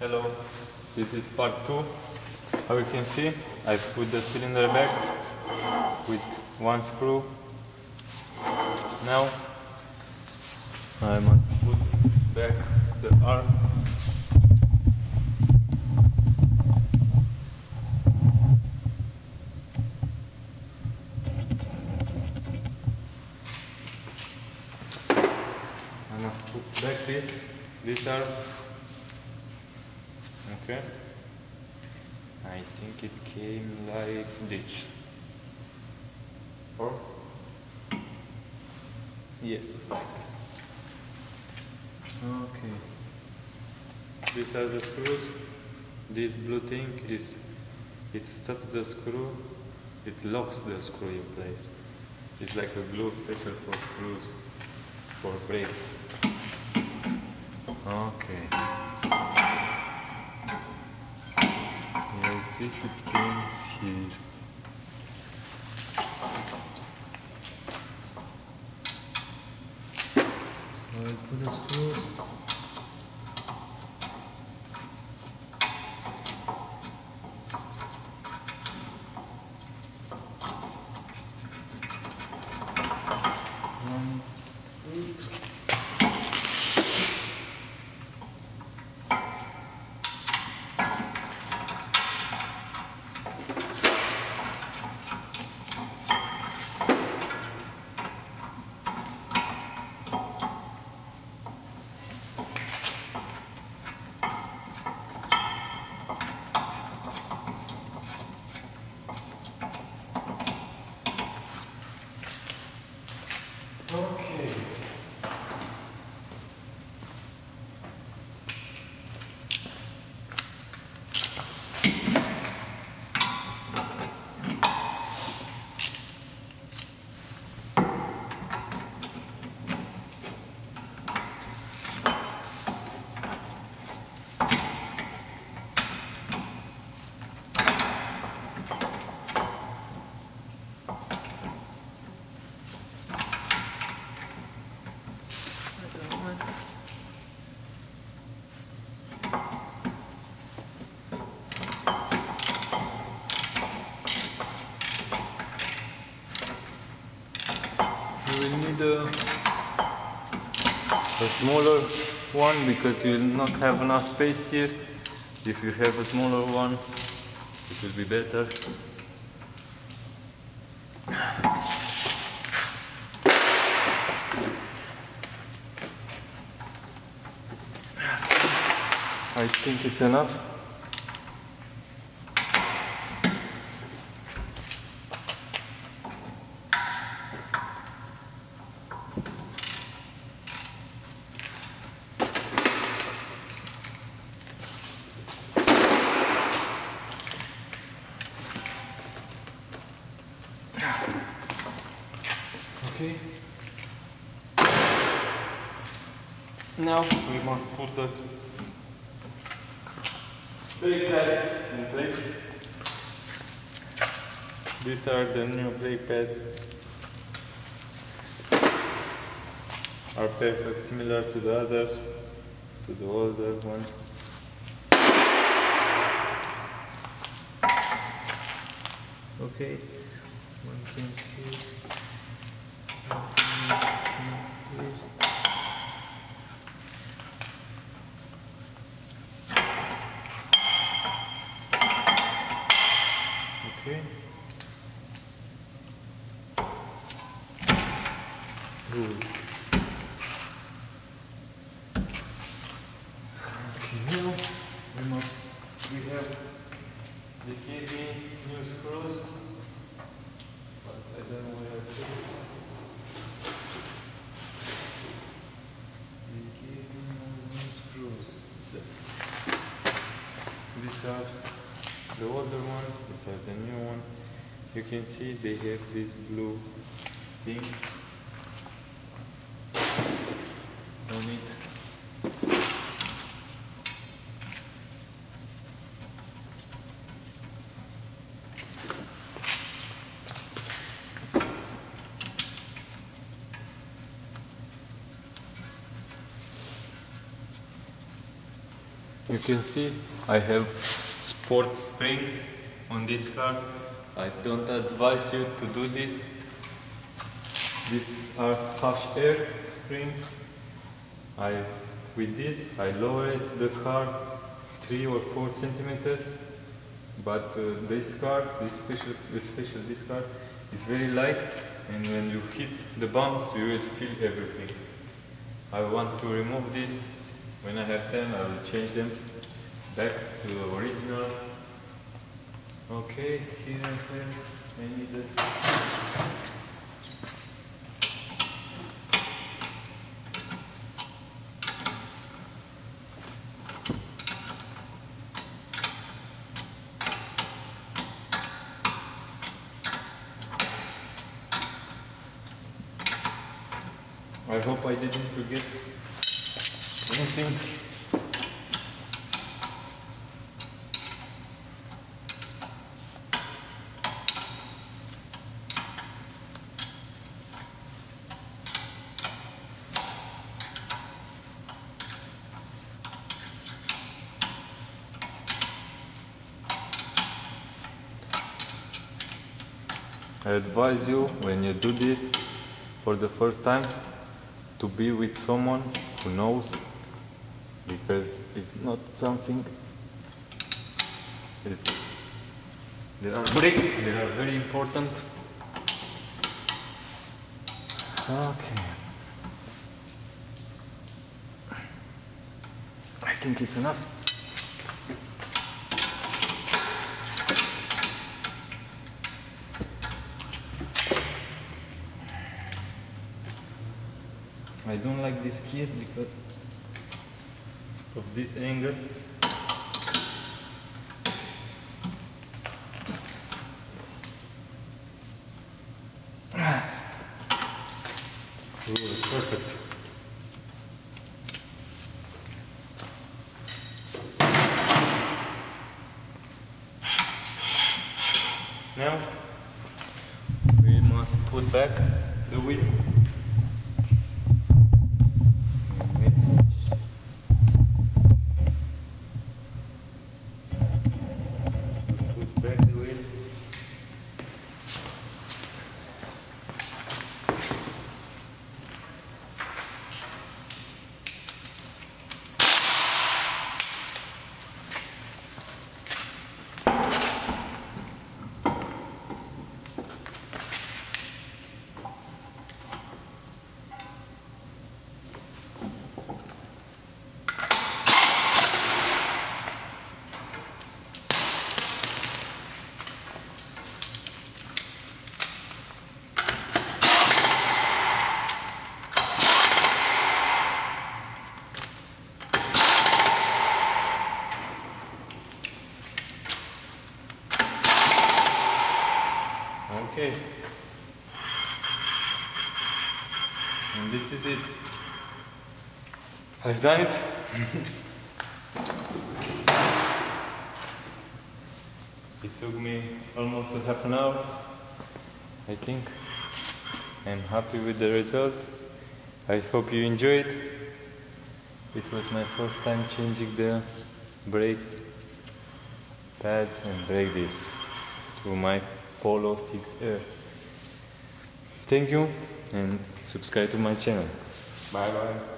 Hello, this is part 2. How you can see, I put the cylinder back with one screw. Now I must put back the arm. I must put back this arm. Okay. I think it came like this. Or yes, like this. Okay. These are the screws. This blue thing it stops the screw. It locks the screw in place. It's like a glue special for screws, for brakes. Okay. Yes, this it came here. I put the screws. Okay. You will need a smaller one because you will not have enough space here. If you have a smaller one, it will be better. I think it's enough. Okay. Now we must put the brake pads in place. These are the new brake pads. Are perfect, similar to the others, to the older one. Okay, one can see. Okay. Good. Okay, now we have the cabin new screws, but I don't know where to put it. The cabin new screws. These are the older one, these are the new one. You can see they have this blue thing on it. You can see I have sport springs on this car. I don't advise you to do this. These are harsh air springs. With this I lowered the car 3 or 4 centimeters, but this car, especially this car, is very light, and when you hit the bumps you will feel everything. I want to remove this. When I have time I will change them back to the original. Okay, here I need a I hope I didn't forget anything. I advise you, when you do this for the first time, to be with someone who knows, because it's not something. There are bricks, they are very important. Okay. I think it's enough. I don't like these keys because of this angle. Ooh, perfect. Now we must put back the wheel. Okay, and this is it. I've done it. It took me almost a half an hour, I think. I'm happy with the result. I hope you enjoyed. It was my first time changing the brake pads and brake discs to my Polo 6R. Thank you and subscribe to my channel. Bye bye.